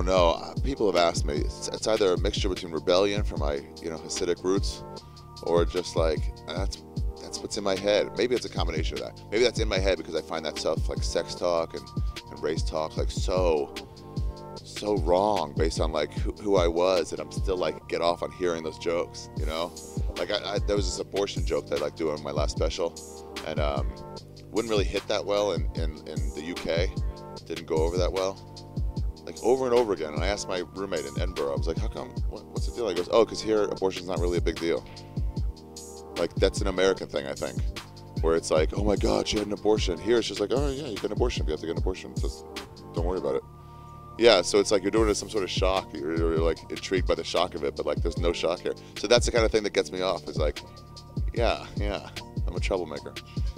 don't know. People have asked me. It's either a mixture between rebellion from my, Hasidic roots, or just like that's what's in my head. Maybe it's a combination of that. Maybe that's in my head because I find that stuff like sex talk and race talk like so wrong based on like who I was, that I'm still like get off on hearing those jokes. Like there was this abortion joke that I like doing in my last special, and wouldn't really hit that well in the UK. Didn't go over that well. Like over and over again. And I asked my roommate in Edinburgh, I was like, how come, what's the deal? He goes, oh, because here abortion's not really a big deal. Like that's an American thing, I think, where it's like, oh my God, she had an abortion. Here it's just like, oh yeah, you get an abortion. If you have to get an abortion, just don't worry about it. Yeah, so it's like you're doing it as some sort of shock. You're like intrigued by the shock of it, but like there's no shock here. So that's the kind of thing that gets me off, is like, yeah, I'm a troublemaker.